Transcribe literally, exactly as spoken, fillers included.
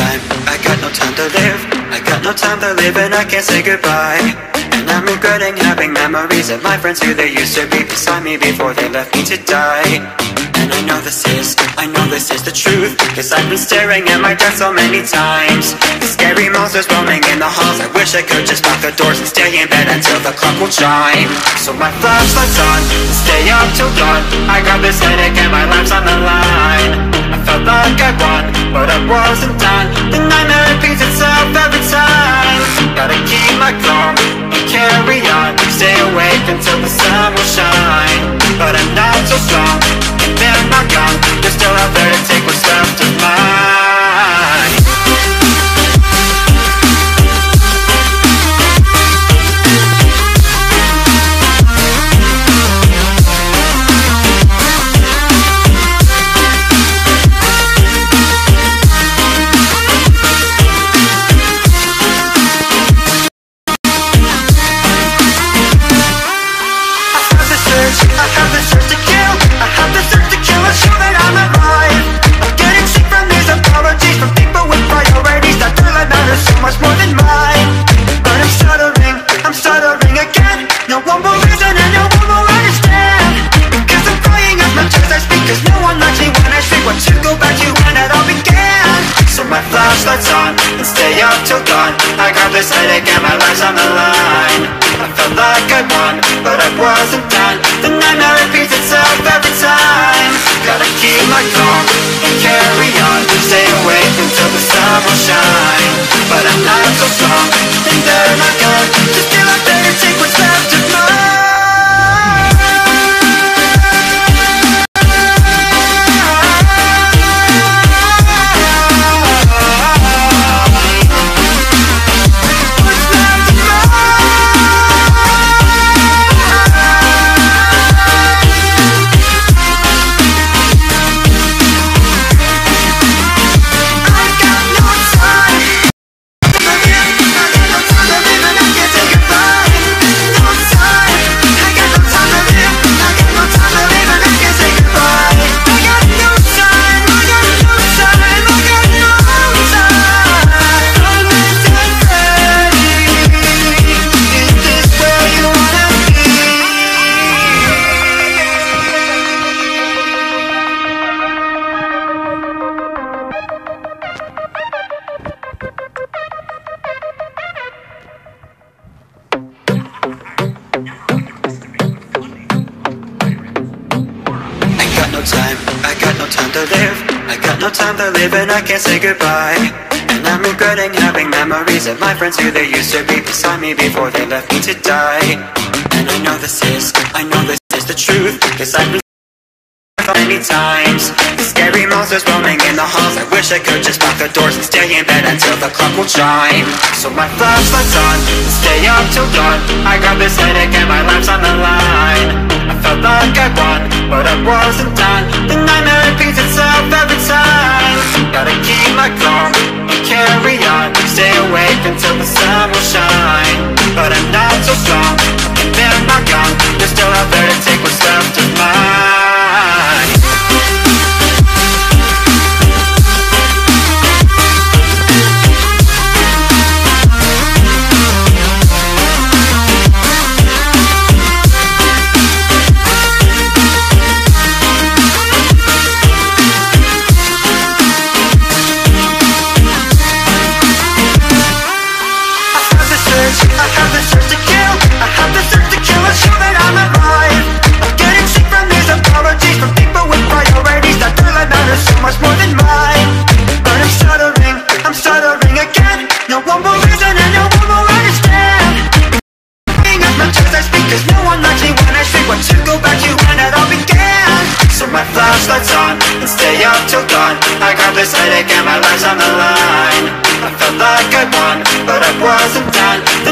time, I got no time to live. I got no time to live and I can't say goodbye. And I'm regretting having memories of my friends who they used to be beside me before they left me to die. And I know this is, I know this is the truth, cause I've been staring at my death so many times. The scary monsters roaming in the halls, I wish I could just lock the doors and stay in bed until the clock will chime. So my flashlight's on, stay up till dawn. I got this headache and my life's on the line. I felt like I won, but I wasn't done. The nightmare repeats itself every time. Gotta keep my calm and carry on, stay awake until the sun will shine. But I'm not so strong, and they're not gone. They're still out there to take what's left of mine. I have this urge to kill, I have this urge to kill and show that I'm alive. I'm getting sick from these apologies from people with priorities that their life matters so much more than mine. But I'm stuttering, I'm stuttering again. No one will listen and no one will understand. Because I'm crying as much as I speak, cause no one likes me when I speak. Want to go back to when it all began. So my flashlight's on and stay up till dawn. I got this headache and my life's on the line. I felt like I won, but I wasn't done. The nightmare repeats itself every time. Gotta keep my calm and carry on, stay awake until the sun will shine. But I'm not so strong, and they're not gone. Just still out there to take what's left of mine. And I can't say goodbye. And I'm regretting having memories of my friends who they used to be beside me before they left me to die. And I know this is, I know this is the truth, cause I've been so many times. The scary monsters roaming in the halls, I wish I could just lock the doors and stay in bed until the clock will chime. So my flashlight's on, stay up till dawn. I got this headache and my life's on the line. I felt like I won, but I wasn't done. The nightmare repeats itself every time. Gotta keep my calm and carry on, stay awake until the sun will shine. But I'm not so strong, and they're not gone. They're still out there to take what's left of mine. I have this urge to kill, I have this urge to kill and show that I'm alive. I'm getting sick from these apologies from people with priorities that their life matters so much more than mine. But I'm stuttering, I'm stuttering again. No one will listen and no one will understand. Being as much as I speak, cause no one likes me when I speak. Want to go back to when it all began. So my flashlight's on and stay up till dawn. I got this headache and my life's on the line. I felt like I won, but I wasn't done.